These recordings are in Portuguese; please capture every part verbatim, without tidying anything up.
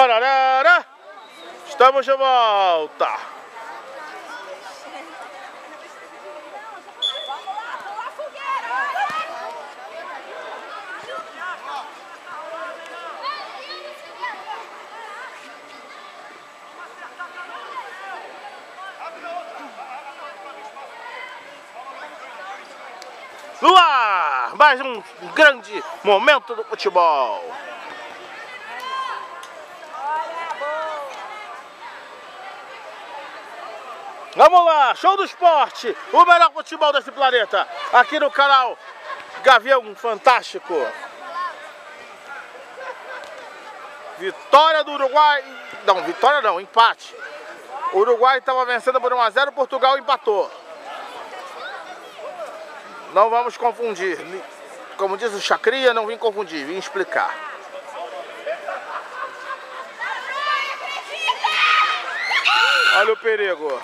Pararara! Estamos de volta! No ar! Mais um grande momento do futebol! Vamos lá, show do esporte, o melhor futebol desse planeta, aqui no canal Gavião Fantástico. Vitória do Uruguai, não, vitória não, empate. O Uruguai estava vencendo por um a zero, Portugal empatou. Não vamos confundir, como diz o Chacria, não vim confundir, vim explicar. Olha o perigo.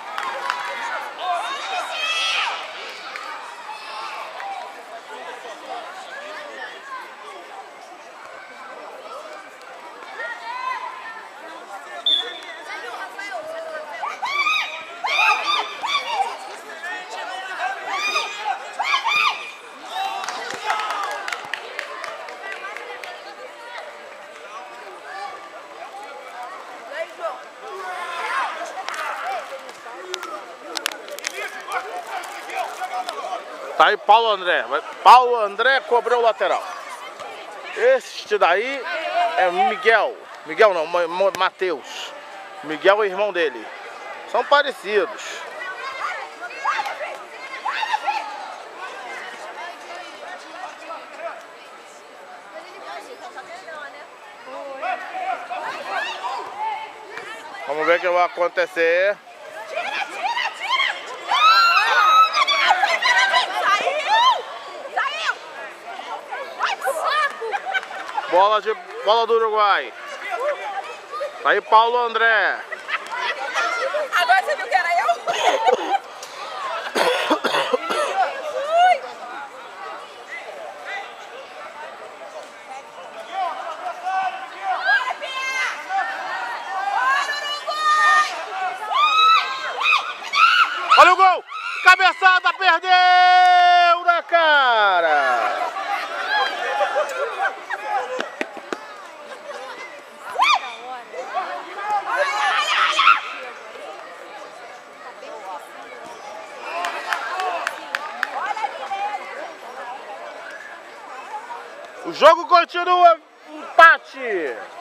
Tá aí Paulo André. Paulo André cobrou o lateral. Este daí é Miguel. Miguel não, Matheus. Miguel é o irmão dele. São parecidos. Vamos ver o que vai acontecer. Bola, de, bola do Uruguai. Tá aí Paulo André. Agora você viu que era eu? Olha o gol! Cabeçada, perdeu na cara! O jogo continua, empate!